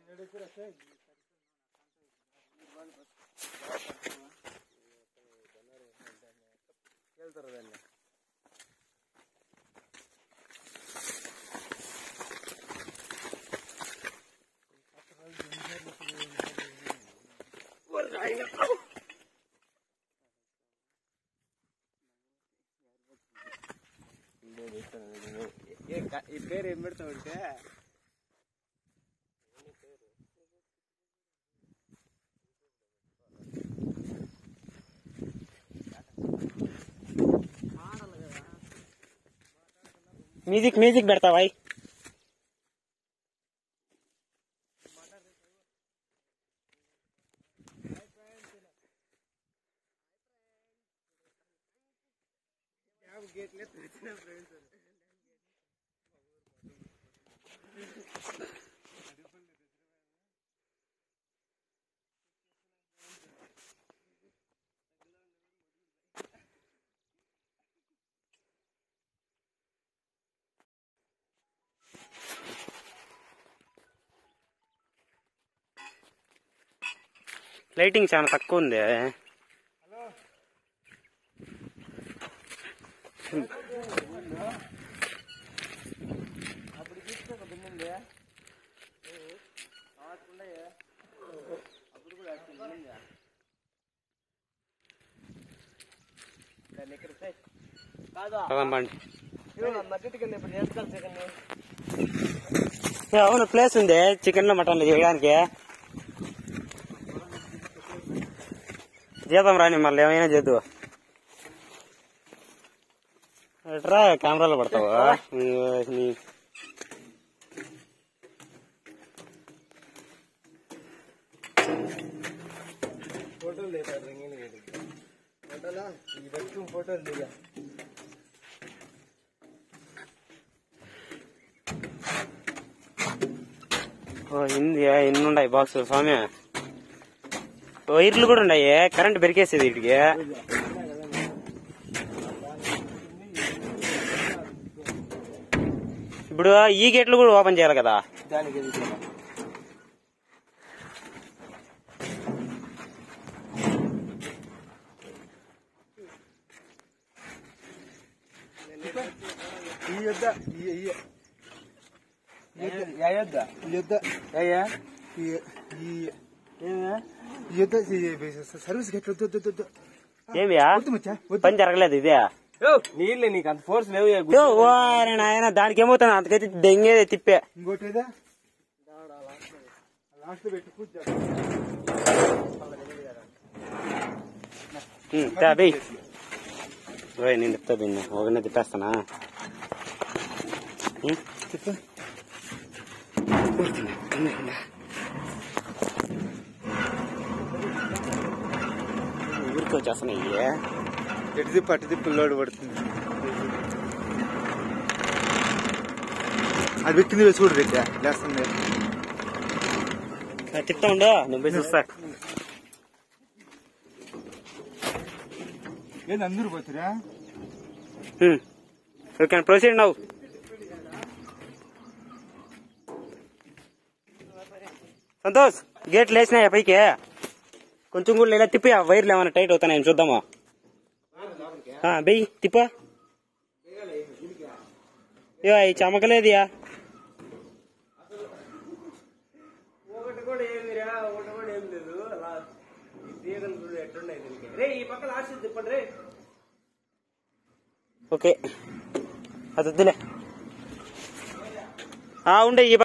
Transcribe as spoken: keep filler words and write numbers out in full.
ఈ పేరు ఏం పెడతావు అంటే म्यूजिक म्यूजिक बैठता भाई లైటింగ్ చాలా తక్కువ ఉంది. అవును ప్లేస్ ఉంది చికెన్ లో మటన్ చేయడానికి. చేద్దాం రాని మళ్ళీ ఏమైనా చేద్దు. ఎట్రా కెమెరాలో పడతావా? ఫోటోలు ఫోటోలు దిగా ఇంది ఎన్ని ఉన్నాయి బాక్స్ స్వామి. వైర్లు కూడా ఉన్నాయి, కరెంట్ బెరికేసేది వీటికి. ఇప్పుడు ఈ గేట్లు కూడా ఓపెన్ చేయాలి కదా. సర్వీస్ ఏమియా పని జరగలేదు ఇదే. నీళ్ళే నీకు అంత ఫోర్స్ లేవు. ఆయన దానికి ఏమవుతాను అంతకైతే దెంగే తిప్పే. ఇంకోటి నేను తిప్పుతా దీన్ని ఒకనే తిప్పేస్తానా. ఊరికి వచ్చేస్తున్నాయి. ఎటు తిప్పి అటు తిప్పి లోడ్ పడుతుంది. అది పెట్టింది వేసి కూడా పెట్టా లేస్తుంది. తిప్పుతా ఉండు నేను పోయి చూస్తా. ఏంది అందరూ పోతురా? You can proceed now. Santosh గేట్లు వేసినాయా పైకి? కొంచెం కూడా లేదా తిప్పి ఆ వైర్లు ఏమైనా టైట్ అవుతాయని చూద్దామా? బెయ్యి తిప్ప ఈ చమకలేదియా. ఒకటి కూడా ఏమిరా, ఒకటి కూడా ఏం లేదు. అలా తీగలు ఎట్టున్నాయి దీనికి. రే ఈ పక్క లాస్ట్ తిప్పండి రే. ఓకే అది వద్దులే ఉండే.